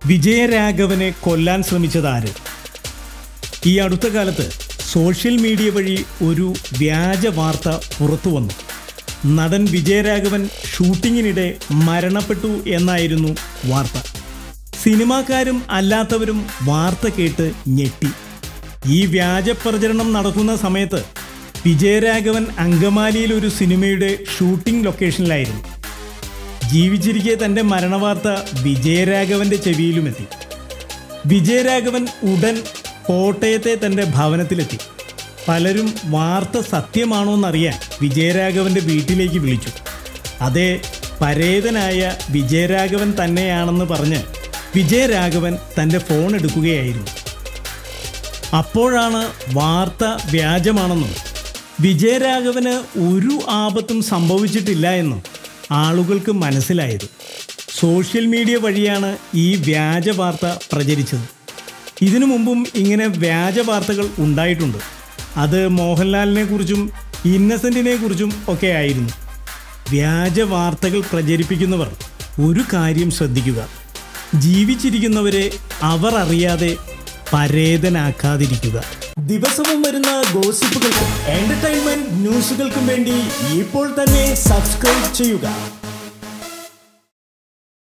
വിജയരാഘവനെ കൊല്ലാൻ ശ്രമിച്ചതാര്? ഈ അടുത്ത കാലത്ത് സോഷ്യൽ മീഡിയ വഴി ഒരു വ്യാജ വാർത്ത പുറത്തു വന്നു. നടൻ വിജയരാഘവൻ ഷൂട്ടിങ്ങിനിടെ മരണപ്പെട്ടു എന്നായിരുന്നു വാർത്ത. സിനിമാക്കാരും അല്ലാത്തവരും വാർത്ത കേട്ട് ഞെട്ടി. ഈ വ്യാജ പ്രചരണം നടക്കുന്ന സമയത്ത് വിജയരാഘവൻ അങ്കമാലിയിൽ ഒരു സിനിമയുടെ ഷൂട്ടിംഗ് ലൊക്കേഷനിലായിരുന്നു. ജീവിച്ചിരിക്കെ തൻ്റെ മരണവാർത്ത വിജയരാഘവൻ്റെ ചെവിയിലുമെത്തി. വിജയരാഘവൻ ഉടൻ കോട്ടയത്തെ തൻ്റെ ഭവനത്തിലെത്തി. പലരും വാർത്ത സത്യമാണോന്നറിയാൻ വിജയരാഘവൻ്റെ വീട്ടിലേക്ക് വിളിച്ചു. അതേ, പരേതനായ വിജയരാഘവൻ തന്നെയാണെന്ന് പറഞ്ഞ് വിജയരാഘവൻ തൻ്റെ ഫോൺ എടുക്കുകയായിരുന്നു. അപ്പോഴാണ് വാർത്ത വ്യാജമാണെന്നും വിജയരാഘവന് ഒരു ആപത്തും സംഭവിച്ചിട്ടില്ല എന്നും ആളുകൾക്ക് മനസ്സിലായത്. സോഷ്യൽ മീഡിയ വഴിയാണ് ഈ വ്യാജ വാർത്ത പ്രചരിച്ചത്. ഇതിനു മുമ്പും ഇങ്ങനെ വ്യാജ വാർത്തകൾ ഉണ്ടായിട്ടുണ്ട്. അത് മോഹൻലാലിനെ കുറിച്ചും ഇന്നസെൻറ്റിനെ കുറിച്ചും ഒക്കെ ആയിരുന്നു. വ്യാജ വാർത്തകൾ പ്രചരിപ്പിക്കുന്നവർ ഒരു കാര്യം ശ്രദ്ധിക്കുക: ജീവിച്ചിരിക്കുന്നവരെ അവർ അറിയാതെ പരേതനാക്കാതിരിക്കുക. ദിവസവും വരുന്ന ഗോസിപ്പുകൾക്കും എൻ്റർടൈൻമെൻറ്റ് ന്യൂസുകൾക്കും വേണ്ടി ഇപ്പോൾ തന്നെ സബ്സ്ക്രൈബ് ചെയ്യുക.